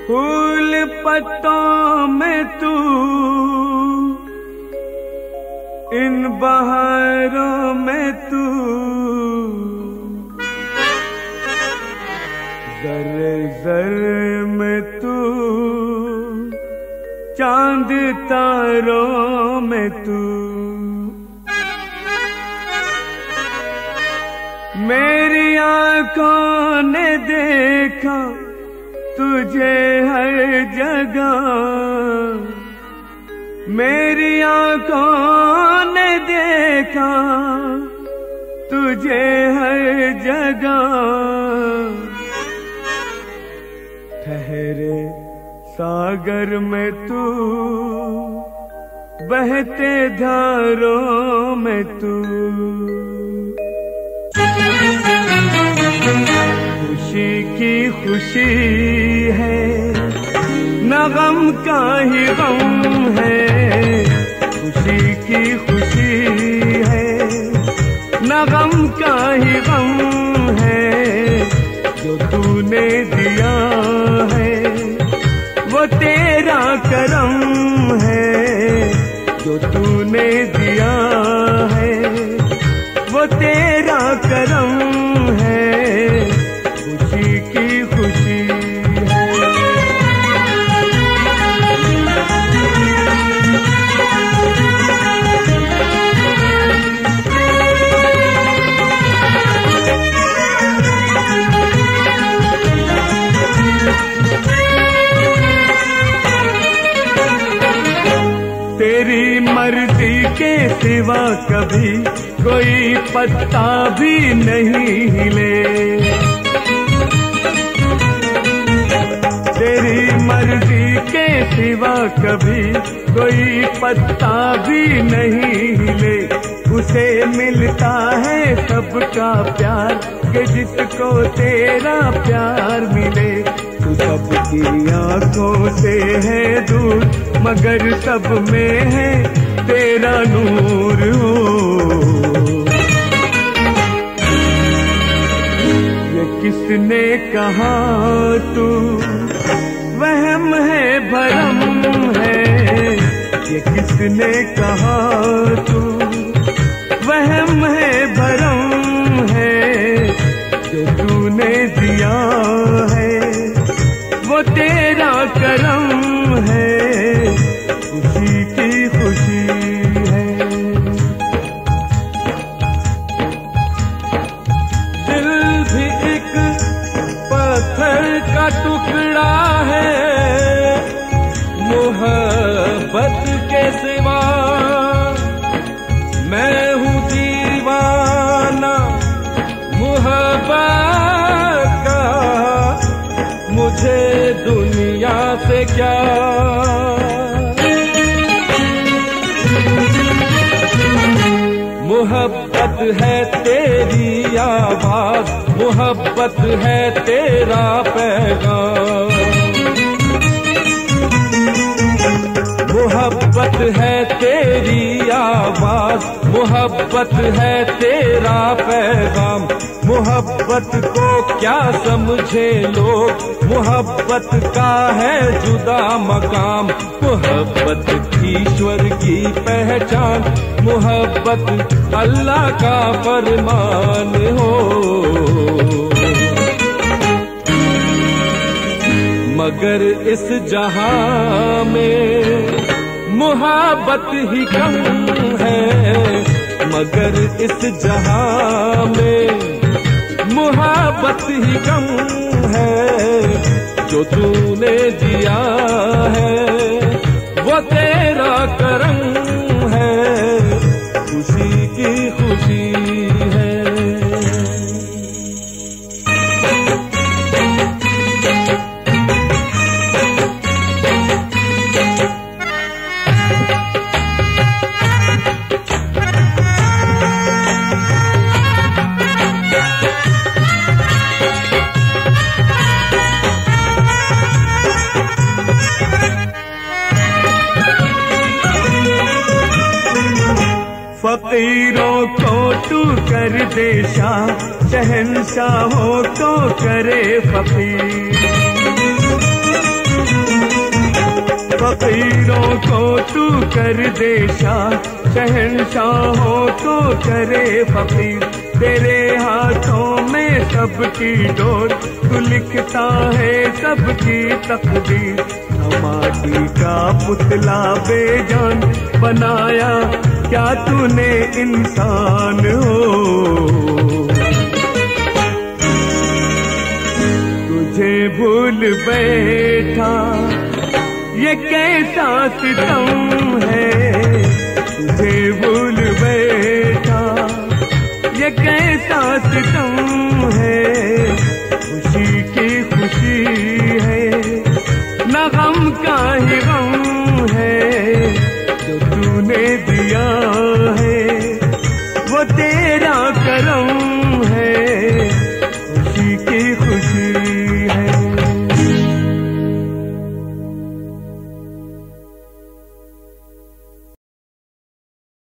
फूल पत्तों में तू, इन बहारों में तू, ज़र्रे ज़र्रे में तू, चांद तारों में तू। मेरी आँखों ने देखा तुझे हर जगह, मेरी आँखों ने देखा तुझे हर जगह। ठहरे सागर में तू, बहते धारों में तू। खुशी की खुशी है, न गम का ही गम है। खुशी की खुशी है, न गम का ही गम है। जो तूने दिया है वो तेरा करम है। जो तूने दिया है वो तेरा करम है। खुशी की खुशी है। तेरी मर्जी के सिवा कभी कोई पत्ता भी नहीं हिले। तेरी मर्जी के सिवा कभी कोई पत्ता भी नहीं हिले। उसे मिलता है सबका प्यार कि जिसको तेरा प्यार मिले। तू सबकी आंखों से है दूर मगर सब में है तेरा नूर हो। ये किसने कहा तू वहम है भरम है। ये किसने कहा तू वहम है भरम है। जो तूने दिया है वो तेरा करम है। खुशी की खुशी है। दिल भी एक पत्थर का टुकड़ा है। मोहब्बत के सिवा मैं हूँ दीवाना मोहब्बत का। मुझे दुनिया से क्या। मोहब्बत है तेरी आवाज, मोहब्बत है तेरा पैगाम। मोहब्बत है तेरी आवाज, मोहब्बत है तेरा पैगाम। मोहब्बत को क्या समझे लोग, मोहब्बत का है जुदा मकाम। मोहब्बत ईश्वर की पहचान, मोहब्बत अल्लाह का फरमान हो। मगर इस जहां में मोहब्बत ही कम है। मगर इस जहां में मोहब्बत ही कम है। जो तूने दिया है वो तेरा करम है। खुशी की खुशी है। फकीरों को तू कर दे शाह, शहंशाहों को करे फकीर। फकीरों को तू कर दे शाह, शहंशाहों को करे फकीर। तेरे हाथों में सबकी डोर, तू लिखता है सबकी तकदीर। माटी का पुतला बेजान बनाया, क्या तूने इंसान हो। तुझे भूल बैठा ये कैसा सितम है, तुझे भूल बैठा ये कैसा सितम है। खुशी की खुशी है न गम का ही गम है, जो तूने दिया है वो तेरा करम है। खुशी की खुशी